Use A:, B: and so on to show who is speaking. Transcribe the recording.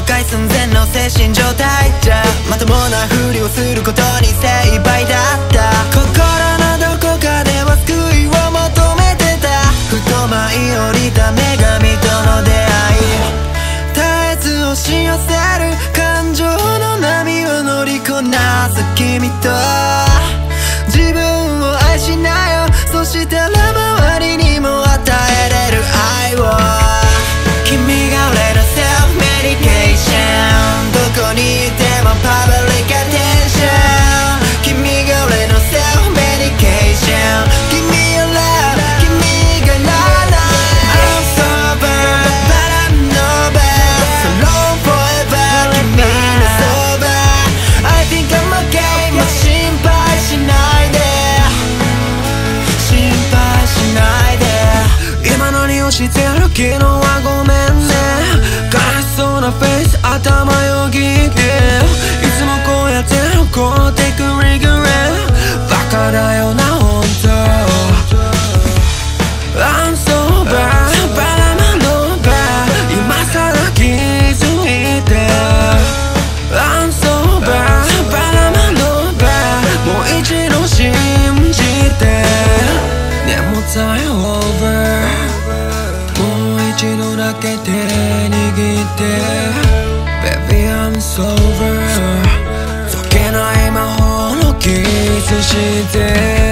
A: 壊寸前の精神状態じゃまともなふりをすることに精一杯だった心のどこかでは救いを求めてたふと舞い降りた女神との出会い絶えず押し寄せる感情の波を乗りこなす君と自分を愛しなよそしたら周りにも与えれる愛を君が俺のセルフメディケーションどこにいてもパブリックアテンション君が俺のセルフメディケーション Give me your love 君がならない I'm sober but I'm no bad So long forever 君のそば I think I'm okay もう心配しないで心配しないで今何をしてる昨日はごめんね悲しそうなフェイス頭よぎっていつもこうやって残ってくリグレバカだよなほんと I'm sober but I'm no bad 今さら気づいて I'm sober but I'm no bad もう一度信じて眠たい over もう一度だけ手握ってBaby I'm sober 解けない魔法のキスして